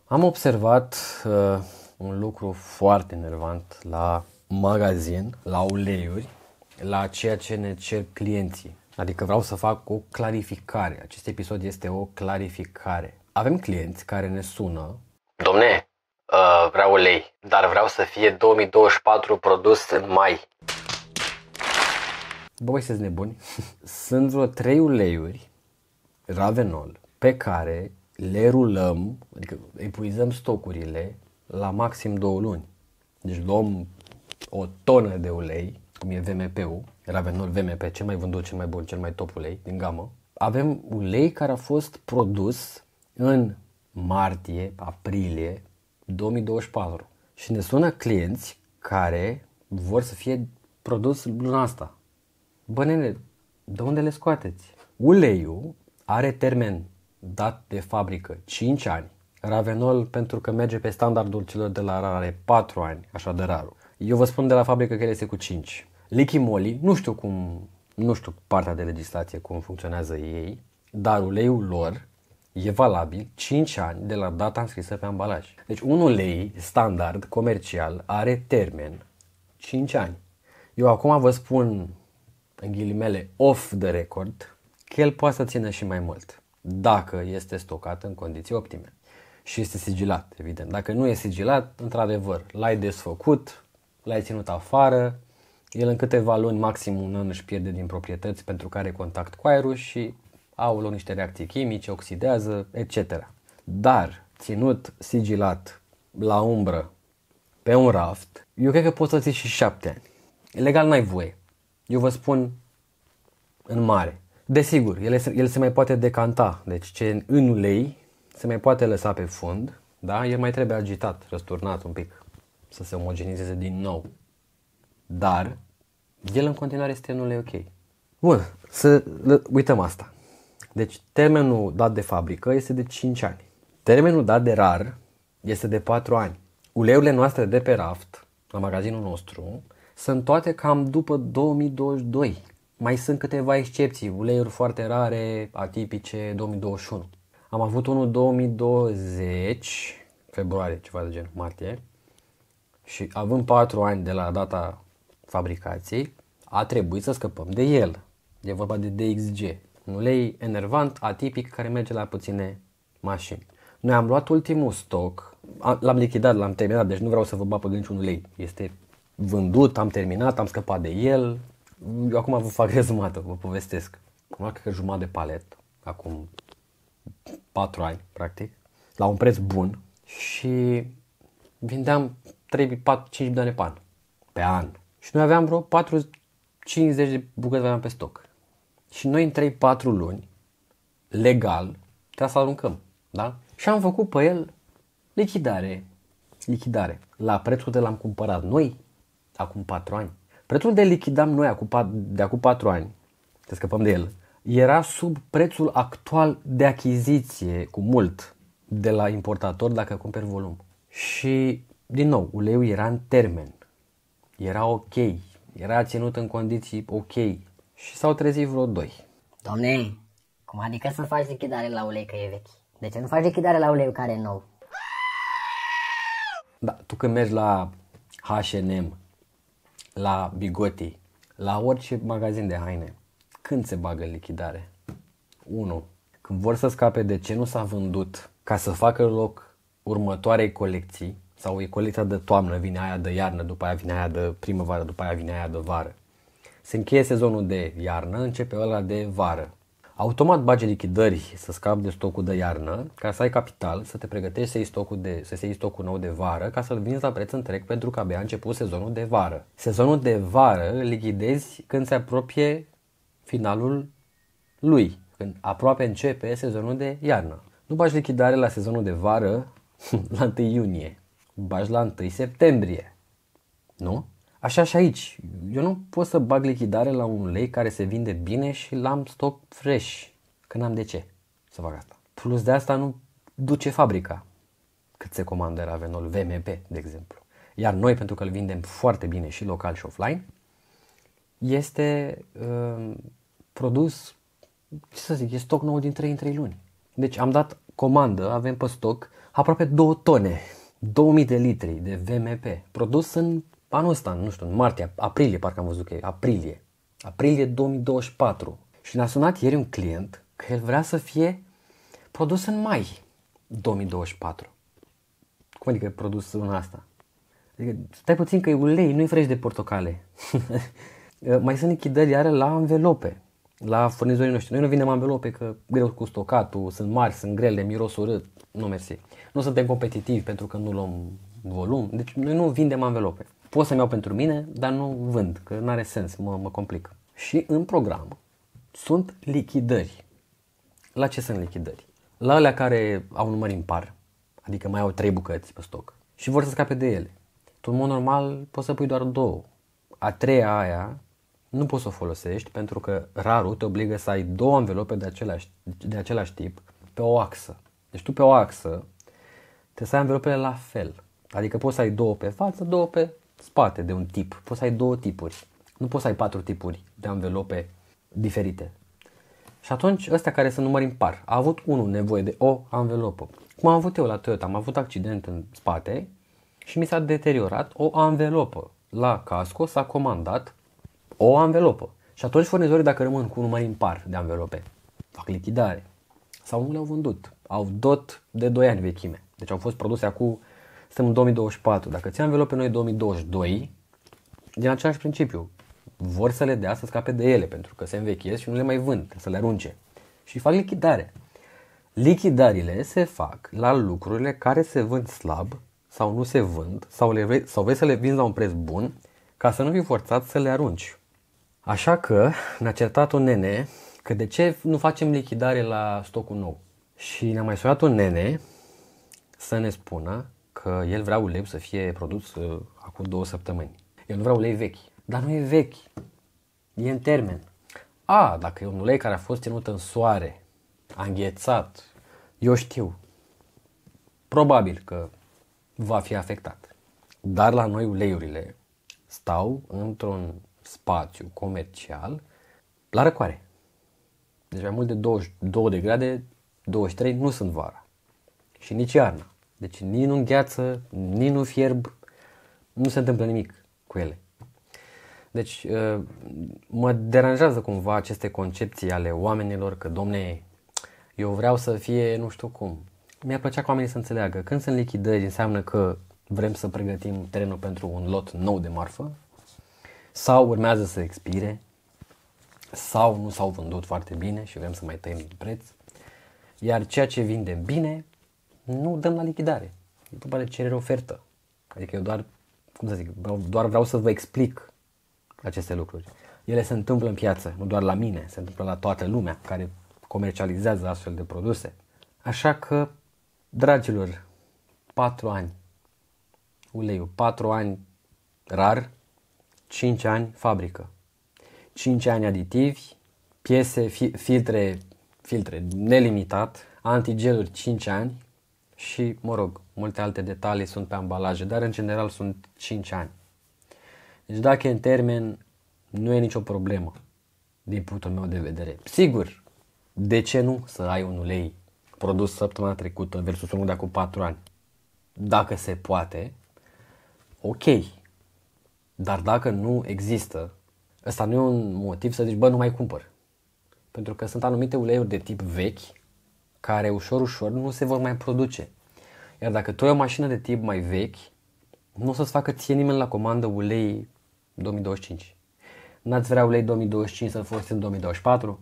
Am observat un lucru foarte enervant la magazin, la uleiuri, la ceea ce ne cer clienții. Adică vreau să fac o clarificare. Acest episod este o clarificare. Avem clienți care ne sună. Domne, vreau ulei, dar vreau să fie 2024 produs în mai. Bă, voi sunteți nebuni? Sunt vreo 3 uleiuri Ravenol pe care le rulăm, adică epuizăm stocurile la maxim 2 luni. Deci luăm o tonă de ulei, cum e VMP-ul, Ravenol VMP, cel mai vândut, cel mai bun, cel mai top ulei din gamă. Avem ulei care a fost produs în martie, aprilie 2024 și ne sună clienți care vor să fie produs luna asta. Bă, nene, de unde le scoateți? Uleiul are termen dat de fabrică 5 ani. Ravenol, pentru că merge pe standardul celor de la RAR, are 4 ani, așa de rarul. Eu vă spun de la fabrică că el este cu 5. Lichimoli, nu știu partea de legislație cum funcționează ei, dar uleiul lor e valabil 5 ani de la data înscrisă pe ambalaj. Deci un ulei standard comercial are termen 5 ani. Eu acum vă spun, în ghilimele, off the record, că el poate să țină și mai mult, dacă este stocat în condiții optime și este sigilat, evident. Dacă nu e sigilat, într-adevăr, l-ai desfăcut, l-ai ținut afară, el în câteva luni, maxim un an, își pierde din proprietăți pentru că are contact cu aerul și au loc niște reacții chimice, oxidează, etc. Dar, ținut sigilat, la umbră, pe un raft, eu cred că poți să ții și 7 ani. Legal n-ai voie. Eu vă spun în mare. Desigur, el se mai poate decanta, deci ce în ulei se mai poate lăsa pe fund, da? El mai trebuie agitat, răsturnat un pic, să se omogenizeze din nou. Dar el în continuare este în ulei ok. Bun, să uităm asta. Deci termenul dat de fabrică este de 5 ani. Termenul dat de RAR este de 4 ani. Uleiurile noastre de pe raft, la magazinul nostru, sunt toate cam după 2022. Mai sunt câteva excepții, uleiuri foarte rare, atipice, 2021. Am avut unul 2020, februarie, ceva de gen, martie, și având 4 ani de la data fabricației, a trebuit să scăpăm de el. E vorba de DXG, un ulei enervant, atipic, care merge la puține mașini. Noi am luat ultimul stoc, l-am lichidat, l-am terminat, deci nu vreau să vă bapăg niciun ulei. Este vândut, am terminat, am scăpat de el. Eu acum vă fac rezumată, vă povestesc. Am luat, cred că, jumătate de palet, acum 4 ani, practic, la un preț bun și vindeam 3, 4, 5 bidone pan pe an. Și noi aveam vreo 50 de bucăți aveam pe stoc. Și noi în 3-4 luni, legal, trebuia să aruncăm, da? Și am făcut pe el lichidare. La prețul de l-am cumpărat noi, acum 4 ani. Prețul de lichidam noi de acum 4 ani, să scăpăm de el, era sub prețul actual de achiziție cu mult de la importator dacă cumperi volum. Și, din nou, uleiul era în termen, era ok, era ținut în condiții ok și s-au trezit vreo 2. Domne, cum adică să faci lichidare la ulei că e vechi? De ce nu faci lichidare la uleiul care e nou? Da, tu când mergi la H&M, la Bigoti, la orice magazin de haine, când se bagă lichidare? 1. Când vor să scape de ce nu s-a vândut ca să facă loc următoarei colecții, sau e colecția de toamnă, vine aia de iarnă, după aia vine aia de primăvară, după aia vine aia de vară. Se încheie sezonul de iarnă, începe ăla de vară. Automat bagi lichidări să scapi de stocul de iarnă, ca să ai capital, să te pregătești să iei stocul nou de vară, ca să-l vinzi la preț întreg, pentru că abia a început sezonul de vară. Sezonul de vară îl lichidezi când se apropie finalul lui, când aproape începe sezonul de iarnă. Nu bagi lichidare la sezonul de vară la 1 iunie, bagi la 1 septembrie, nu? Așa și aici, eu nu pot să bag lichidare la un ulei care se vinde bine și l-am stoc fresh, că n-am de ce să fac asta. Plus de asta nu duce fabrica cât se comandă Ravenol VMP, de exemplu. Iar noi, pentru că îl vindem foarte bine și local și offline, este produs, ce să zic, e stoc nou din 3 în 3 luni. Deci am dat comandă, avem pe stoc, aproape 2 tone, 2000 de litri de VMP, produs în anul ăsta, nu știu, în martie, aprilie, parcă am văzut că e aprilie 2024. Și ne-a sunat ieri un client că el vrea să fie produs în mai 2024. Cum adică produs în asta? Adică, stai puțin că e ulei, nu e fresh de portocale. Mai sunt lichidări iară la anvelope, la furnizorii noștri. Noi nu vindem anvelope că greu cu stocatul, sunt mari, sunt grele, miros urât. Nu mersi. Nu suntem competitivi pentru că nu luăm volum. Deci noi nu vindem anvelope. Pot să-mi iau pentru mine, dar nu vând, că nu are sens, mă complic. Și în program sunt lichidări. La ce sunt lichidări? La alea care au număr impar, adică mai au 3 bucăți pe stoc și vor să scape de ele. Tu, în mod normal, poți să pui doar 2. A 3-a aia nu poți să o folosești pentru că rarul te obligă să ai 2 anvelope de același tip pe o axă. Deci tu pe o axă trebuie să ai anvelopele la fel. Adică poți să ai 2 pe față, 2 pe spate de un tip. Poți să ai 2 tipuri. Nu poți să ai 4 tipuri de anvelope diferite. Și atunci ăstea care sunt numări impar, a avut unul nevoie de o anvelopă. Cum am avut eu la Toyota, am avut accident în spate și mi s-a deteriorat o anvelopă. La casco s-a comandat o anvelopă. Și atunci furnizorii, dacă rămân cu un număr impar de anvelope, fac lichidare. Sau nu le-au vândut. Au DOT de 2 ani vechime. Deci au fost produse acum, suntem în 2024. Dacă ții anvelope noi 2022, din același principiu, vor să le dea să scape de ele pentru că se învechiesc și nu le mai vând, să le arunce. Și fac lichidare. Lichidările se fac la lucrurile care se vând slab sau nu se vând sau vrei să le vinzi la un preț bun ca să nu fii forțat să le arunci. Așa că ne-a certat un nene că de ce nu facem lichidare la stocul nou. Și ne-a mai sunat un nene să ne spună că el vrea ulei să fie produs acum 2 săptămâni. El nu vrea ulei vechi. Dar nu e vechi. E în termen. Dacă e un ulei care a fost ținut în soare, a înghețat, eu știu. Probabil că va fi afectat. Dar la noi uleiurile stau într-un spațiu comercial la răcoare. Deci mai mult de 22 de grade, 23 nu sunt vara. Și nici iarna. Deci nici nu îngheață, nici nu fierb, nu se întâmplă nimic cu ele. Deci mă deranjează cumva aceste concepții ale oamenilor că, domne, eu vreau să fie nu știu cum. Mi-ar plăcea ca oamenii să înțeleagă. Când sunt lichidări înseamnă că vrem să pregătim terenul pentru un lot nou de marfă sau urmează să expire sau nu s-au vândut foarte bine și vrem să mai tăiem din preț. Iar ceea ce vindem bine nu dăm la lichidare. E vorba de cerere-ofertă. Adică eu doar vreau să vă explic aceste lucruri. Ele se întâmplă în piață, nu doar la mine, se întâmplă la toată lumea care comercializează astfel de produse. Așa că, dragilor, 4 ani uleiul, 4 ani rar, 5 ani fabrică, 5 ani aditivi, piese, filtre nelimitat, antigeluri 5 ani și, multe alte detalii sunt pe ambalaje, dar în general sunt 5 ani. Deci dacă e în termen, nu e nicio problemă din punctul meu de vedere. Sigur, de ce nu să ai un ulei produs săptămâna trecută versus unul de acum 4 ani? Dacă se poate, ok. Dar dacă nu există, ăsta nu e un motiv să zici, nu mai cumpăr. Pentru că sunt anumite uleiuri de tip vechi care ușor nu se vor mai produce. Iar dacă tu ai o mașină de tip mai vechi, nu o să-ți facă ție nimeni la comandă ulei 2025. N-ați vrea ulei 2025 să-l folosiți în 2024?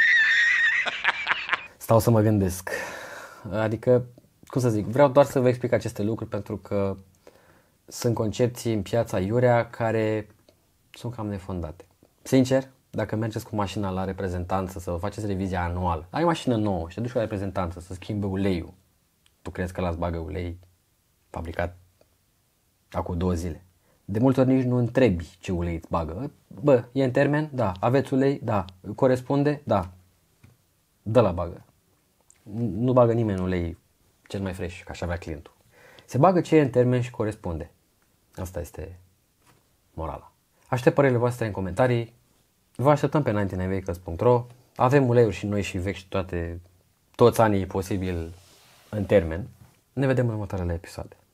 Stau să mă gândesc. Adică, cum să zic, vreau doar să vă explic aceste lucruri pentru că sunt concepții în piața iurea care sunt cam nefondate. Sincer, dacă mergeți cu mașina la reprezentanță să vă faceți revizia anuală, ai o mașină nouă și te duci la reprezentanță să schimbe uleiul, tu crezi că l-ați bagă ulei fabricat acum 2 zile? De multe ori nici nu întrebi ce ulei îți bagă. E în termen? Da. Aveți ulei? Da. Corespunde? Da. Dă la bagă. Nu bagă nimeni ulei cel mai fresh, ca așa avea clientul. Se bagă ce e în termen și corespunde. Asta este morala. Aștept părerile voastre în comentarii. Vă așteptăm pe 99vehicles.ro. Avem uleiuri și noi și vechi și toți anii posibil în termen. Ne vedem în următoarele episoade.